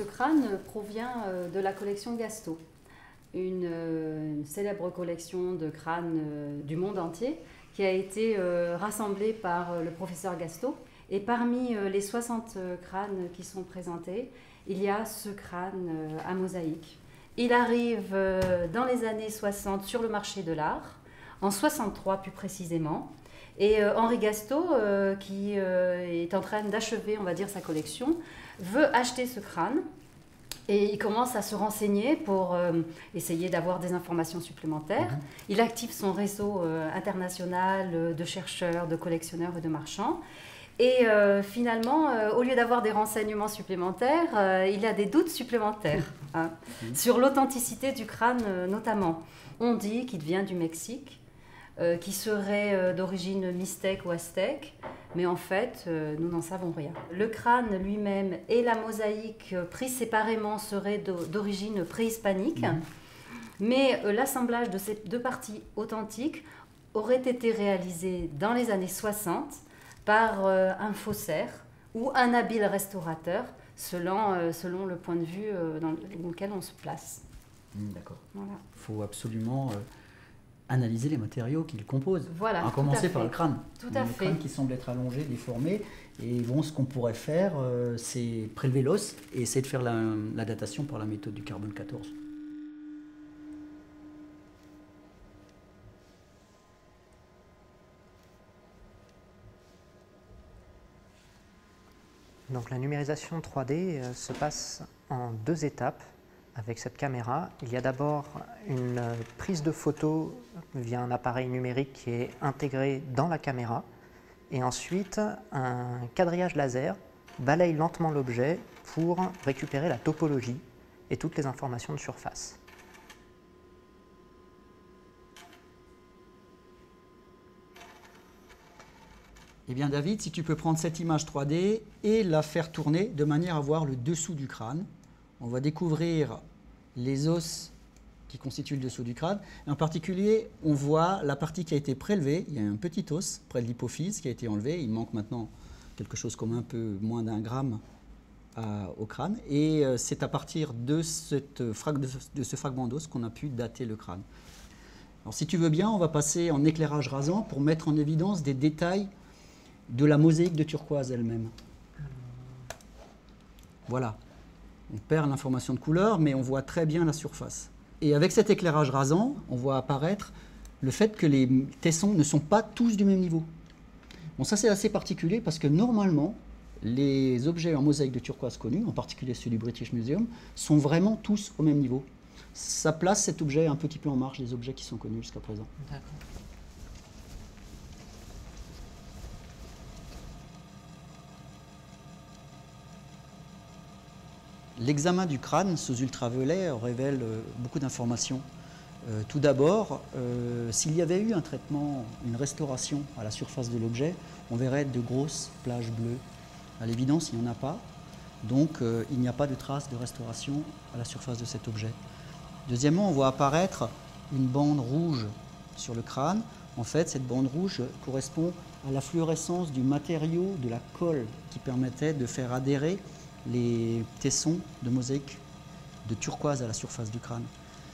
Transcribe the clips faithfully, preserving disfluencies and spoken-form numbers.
ce crâne provient de la collection Gastaut, une, une célèbre collection de crânes du monde entier qui a été rassemblée par le professeur Gastaut. Et parmi les soixante crânes qui sont présentés, il y a ce crâne à mosaïque. Il arrive dans les années soixante sur le marché de l'art, en soixante-trois plus précisément. Et Henri Gastaut, qui est en train d'achever, on va dire, sa collection, veut acheter ce crâne. Et il commence à se renseigner pour euh, essayer d'avoir des informations supplémentaires. Mmh. Il active son réseau euh, international euh, de chercheurs, de collectionneurs et de marchands. Et euh, finalement, euh, au lieu d'avoir des renseignements supplémentaires, euh, il a des doutes supplémentaires hein, mmh. sur l'authenticité du crâne euh, notamment. On dit qu'il vient du Mexique, euh, qu'il serait euh, d'origine mystèque ou aztèque, mais en fait, euh, nous n'en savons rien. Le crâne lui-même et la mosaïque euh, prise séparément seraient d'origine préhispanique, mmh. mais euh, l'assemblage de ces deux parties authentiques aurait été réalisé dans les années soixante par euh, un faussaire ou un habile restaurateur, selon, euh, selon le point de vue euh, dans lequel on se place. Mmh, D'accord. Voilà. Il faut absolument euh, analyser les matériaux qui le composent, voilà, à commencer par le crâne. Tout à le fait. crâne qui semble être allongé, déformé, et bon, ce qu'on pourrait faire, euh, c'est prélever l'os et essayer de faire la, la datation par la méthode du carbone quatorze. Donc la numérisation trois D euh, se passe en deux étapes avec cette caméra. Il y a d'abord une euh, prise de photo via un appareil numérique qui est intégré dans la caméra et ensuite un quadrillage laser balaye lentement l'objet pour récupérer la topologie et toutes les informations de surface. Eh bien David, si tu peux prendre cette image trois D et la faire tourner de manière à voir le dessous du crâne. On va découvrir les os qui constituent le dessous du crâne. Et en particulier, on voit la partie qui a été prélevée. Il y a un petit os près de l'hypophyse qui a été enlevé. Il manque maintenant quelque chose comme un peu moins d'un gramme à, au crâne. Et euh, c'est à partir de, cette frag de, de ce fragment d'os qu'on a pu dater le crâne. Alors si tu veux bien, on va passer en éclairage rasant pour mettre en évidence des détails de la mosaïque de turquoise elle-même. Voilà. On perd l'information de couleur, mais on voit très bien la surface. Et avec cet éclairage rasant, on voit apparaître le fait que les tessons ne sont pas tous du même niveau. Bon, ça c'est assez particulier parce que normalement, les objets en mosaïque de turquoise connus, en particulier ceux du British Museum, sont vraiment tous au même niveau. Ça place cet objet un petit peu en marge des objets qui sont connus jusqu'à présent. D'accord. L'examen du crâne sous ultraviolet révèle beaucoup d'informations. Euh, tout d'abord, euh, s'il y avait eu un traitement, une restauration à la surface de l'objet, on verrait de grosses plages bleues. À l'évidence, il n'y en a pas, donc euh, il n'y a pas de traces de restauration à la surface de cet objet. Deuxièmement, on voit apparaître une bande rouge sur le crâne. En fait, cette bande rouge correspond à la fluorescence du matériau de la colle qui permettait de faire adhérer les tessons de mosaïque de turquoise à la surface du crâne.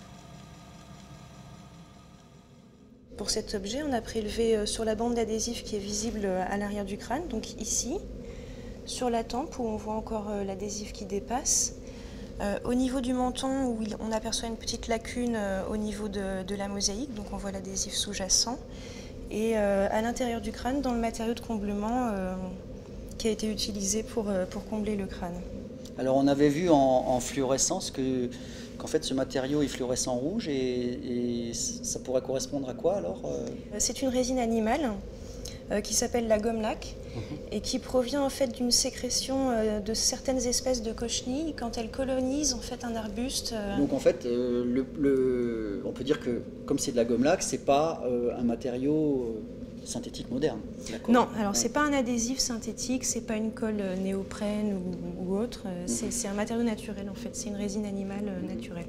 Pour cet objet, on a prélevé sur la bande d'adhésif qui est visible à l'arrière du crâne, donc ici, sur la tempe où on voit encore l'adhésif qui dépasse. Euh, au niveau du menton, où il, on aperçoit une petite lacune euh, au niveau de, de la mosaïque, donc on voit l'adhésif sous-jacent. Et euh, à l'intérieur du crâne, dans le matériau de comblement euh, qui a été utilisé pour, pour combler le crâne. Alors on avait vu en, en fluorescence que, qu'en fait ce matériau est fluorescent rouge et, et ça pourrait correspondre à quoi alors? C'est une résine animale euh, qui s'appelle la gomme laque mmh. et qui provient en fait d'une sécrétion euh, de certaines espèces de cochenilles quand elles colonisent en fait un arbuste. Euh... Donc en fait, euh, le, le, on peut dire que comme c'est de la gomme laque, c'est pas euh, un matériau euh, synthétique moderne. Non, alors ouais. C'est pas un adhésif synthétique, c'est pas une colle néoprène ou, ou autre, mmh. c'est un matériau naturel en fait, c'est une résine animale mmh. naturelle.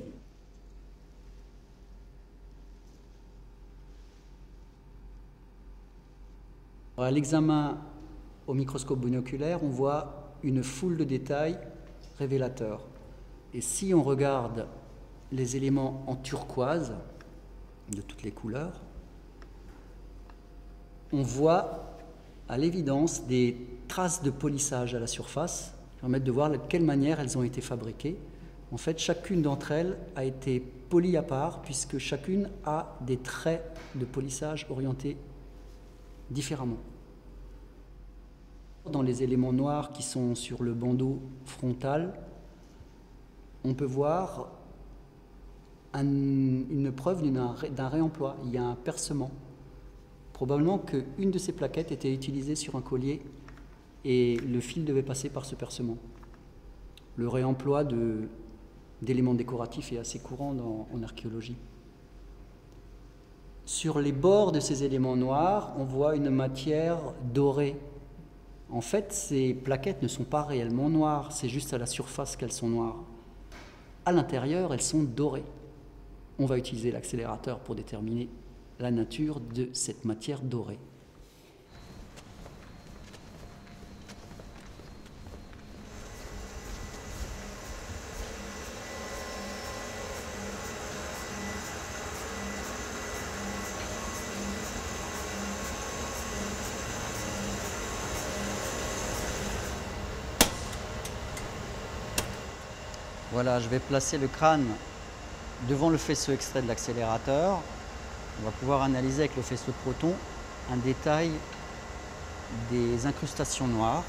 À l'examen au microscope binoculaire, on voit une foule de détails révélateurs. Et si on regarde les éléments en turquoise, de toutes les couleurs, on voit à l'évidence des traces de polissage à la surface qui permettent de voir de quelle manière elles ont été fabriquées. En fait, chacune d'entre elles a été polie à part, puisque chacune a des traits de polissage orientés différemment. Dans les éléments noirs qui sont sur le bandeau frontal, on peut voir un, une preuve d'un réemploi. Il y a un percement. Probablement qu'une de ces plaquettes était utilisée sur un collier et le fil devait passer par ce percement. Le réemploi de, d'éléments décoratifs est assez courant dans, en archéologie. Sur les bords de ces éléments noirs, on voit une matière dorée. En fait, ces plaquettes ne sont pas réellement noires, c'est juste à la surface qu'elles sont noires. À l'intérieur, elles sont dorées. On va utiliser l'accélérateur pour déterminer la nature de cette matière dorée. Voilà, je vais placer le crâne devant le faisceau extrait de l'accélérateur. On va pouvoir analyser avec le faisceau de protons un détail des incrustations noires.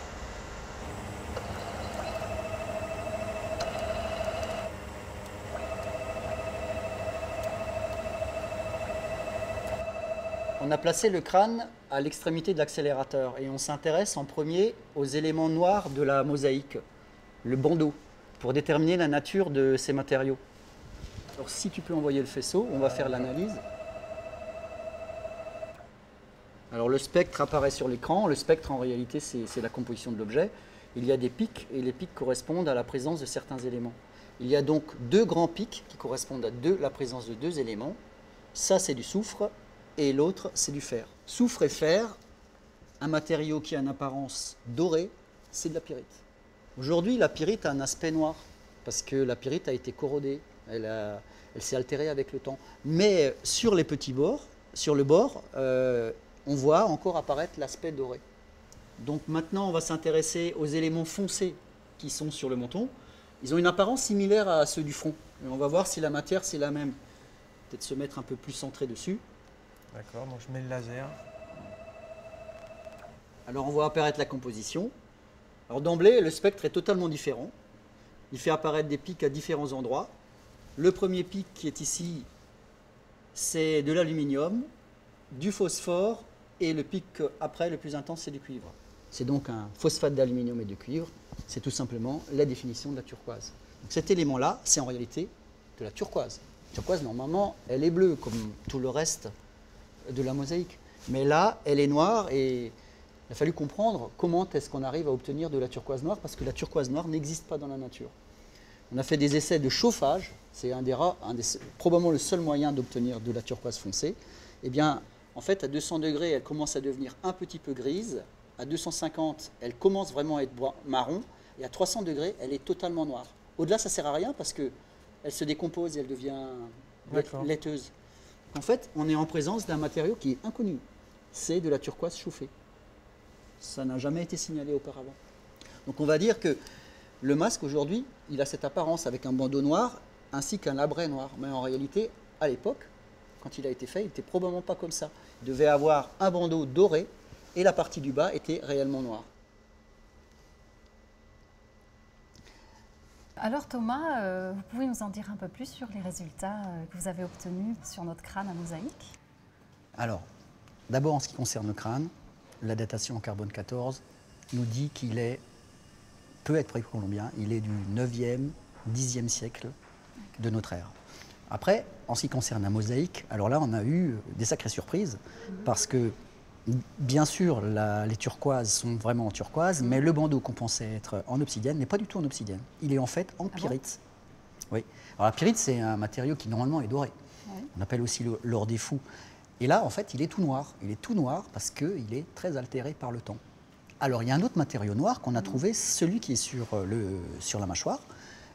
On a placé le crâne à l'extrémité de l'accélérateur et on s'intéresse en premier aux éléments noirs de la mosaïque, le bandeau, pour déterminer la nature de ces matériaux. Alors si tu peux envoyer le faisceau, on va faire l'analyse. Alors le spectre apparaît sur l'écran. Le spectre en réalité c'est la composition de l'objet. Il y a des pics et les pics correspondent à la présence de certains éléments. Il y a donc deux grands pics qui correspondent à deux, la présence de deux éléments. Ça c'est du soufre et l'autre c'est du fer. Soufre et fer, un matériau qui a une apparence dorée, c'est de la pyrite. Aujourd'hui la pyrite a un aspect noir parce que la pyrite a été corrodée, elle, a, elle s'est altérée avec le temps. Mais sur les petits bords, sur le bord, euh, on voit encore apparaître l'aspect doré. Donc maintenant, on va s'intéresser aux éléments foncés qui sont sur le menton. Ils ont une apparence similaire à ceux du front. Et on va voir si la matière, c'est la même. Peut-être se mettre un peu plus centré dessus. D'accord, donc je mets le laser. Alors on voit apparaître la composition. Alors d'emblée, le spectre est totalement différent. Il fait apparaître des pics à différents endroits. Le premier pic qui est ici, c'est de l'aluminium, du phosphore, et le pic après, le plus intense, c'est du cuivre. C'est donc un phosphate d'aluminium et de cuivre. C'est tout simplement la définition de la turquoise. Donc cet élément-là, c'est en réalité de la turquoise. La turquoise, normalement, elle est bleue, comme tout le reste de la mosaïque. Mais là, elle est noire, et il a fallu comprendre comment est-ce qu'on arrive à obtenir de la turquoise noire, parce que la turquoise noire n'existe pas dans la nature. On a fait des essais de chauffage, c'est un des rares, un des, probablement le seul moyen d'obtenir de la turquoise foncée. Eh bien, en fait, à deux cents degrés, elle commence à devenir un petit peu grise. À deux cent cinquante, elle commence vraiment à être marron. Et à trois cents degrés, elle est totalement noire. Au-delà, ça ne sert à rien parce qu'elle se décompose et elle devient laiteuse. En fait, on est en présence d'un matériau qui est inconnu. C'est de la turquoise chauffée. Ça n'a jamais été signalé auparavant. Donc on va dire que le masque, aujourd'hui, il a cette apparence avec un bandeau noir ainsi qu'un labret noir. Mais en réalité, à l'époque, quand il a été fait, il n'était probablement pas comme ça. Il devait avoir un bandeau doré et la partie du bas était réellement noire. Alors Thomas, euh, vous pouvez nous en dire un peu plus sur les résultats euh, que vous avez obtenus sur notre crâne à mosaïque? Alors, d'abord en ce qui concerne le crâne, la datation en carbone quatorze nous dit qu'il est, peut être précolombien, il est du neuvième, dixième siècle de notre ère. Après, en ce qui concerne la mosaïque, alors là, on a eu des sacrées surprises, parce que, bien sûr, la, les turquoises sont vraiment en turquoise, mais le bandeau qu'on pensait être en obsidienne n'est pas du tout en obsidienne. Il est en fait en pyrite. Ah bon? Oui. Alors la pyrite, c'est un matériau qui, normalement, est doré. Oui. On appelle aussi l'or des fous. Et là, en fait, il est tout noir. Il est tout noir parce qu'il est très altéré par le temps. Alors, il y a un autre matériau noir qu'on a trouvé, celui qui est sur, le, sur la mâchoire.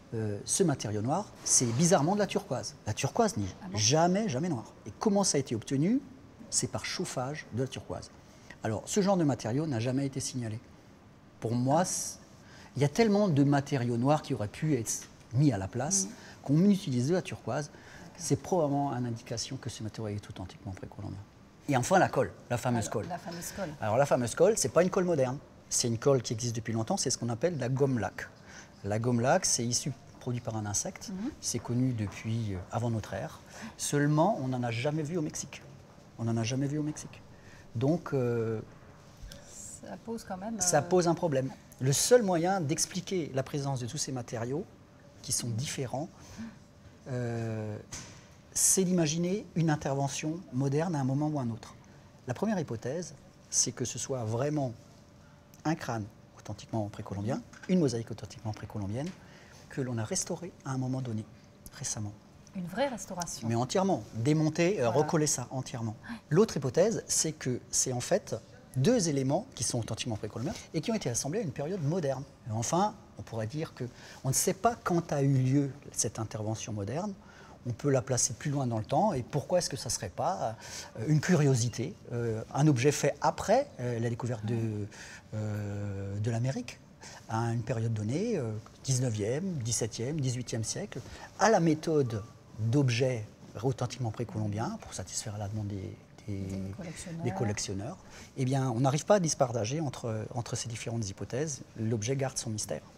euh, ce matériau noir, c'est bizarrement de la turquoise. La turquoise n'est Ah bon? jamais, jamais noire. Et comment ça a été obtenu? C'est par chauffage de la turquoise. Alors, ce genre de matériau n'a jamais été signalé. Pour moi, il y a tellement de matériaux noirs qui auraient pu être mis à la place, mmh. qu'on utilise de la turquoise. C'est probablement une indication que ce matériau est authentiquement précolombien. Et enfin, la colle, la fameuse Alors, colle. La fameuse colle. Alors, la fameuse colle, ce n'est pas une colle moderne. C'est une colle qui existe depuis longtemps, c'est ce qu'on appelle la gomme laque. La gomme laque, c'est issu, produit par un insecte. Mmh. C'est connu depuis avant notre ère. Seulement, on n'en a jamais vu au Mexique. On n'en a jamais vu au Mexique. Donc, euh, ça pose quand même... Ça euh... pose un problème. Le seul moyen d'expliquer la présence de tous ces matériaux, qui sont différents, euh, c'est d'imaginer une intervention moderne à un moment ou à un autre. La première hypothèse, c'est que ce soit vraiment un crâne authentiquement précolombien, une mosaïque authentiquement précolombienne, que l'on a restauré à un moment donné, récemment. Une vraie restauration. Mais entièrement, démonter, voilà. recoller ça entièrement. L'autre hypothèse, c'est que c'est en fait deux éléments qui sont authentiquement précolombiens et qui ont été assemblés à une période moderne. Et enfin, on pourrait dire qu'on ne sait pas quand a eu lieu cette intervention moderne. On peut la placer plus loin dans le temps. Et pourquoi est-ce que ça ne serait pas une curiosité, euh, un objet fait après euh, la découverte de, euh, de l'Amérique, à une période donnée, euh, dix-neuvième, dix-septième, dix-huitième siècle, à la méthode d'objets authentiquement précolombiens pour satisfaire la demande des, des, des collectionneurs. des collectionneurs, eh bien, on n'arrive pas à dispartager entre, entre ces différentes hypothèses. L'objet garde son mystère.